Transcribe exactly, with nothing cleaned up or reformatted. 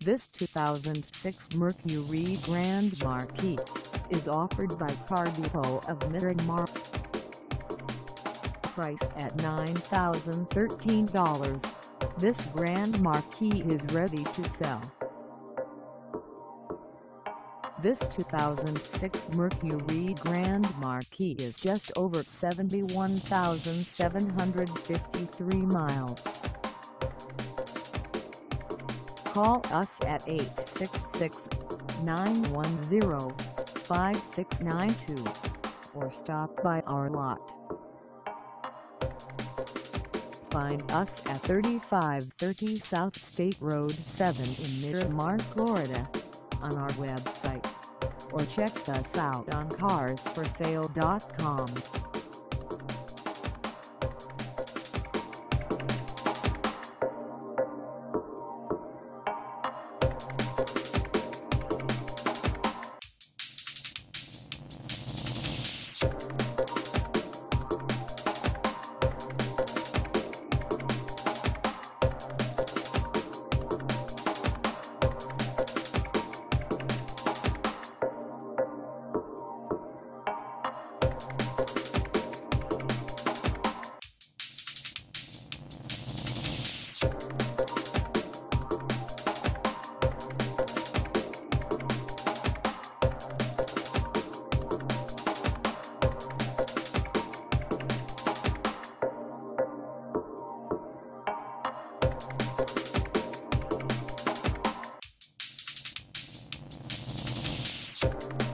This two thousand six Mercury Grand Marquis is offered by Car Depot of Miramar. Price at nine thousand thirteen dollars, this Grand Marquis is ready to sell. This two thousand six Mercury Grand Marquis is just over seventy-one thousand seven hundred fifty-three miles. Call us at eight six six, nine one zero, five six nine two or stop by our lot. Find us at thirty-five thirty South State Road seven in Miramar, Florida, on our website, or check us out on cars for sale dot com. You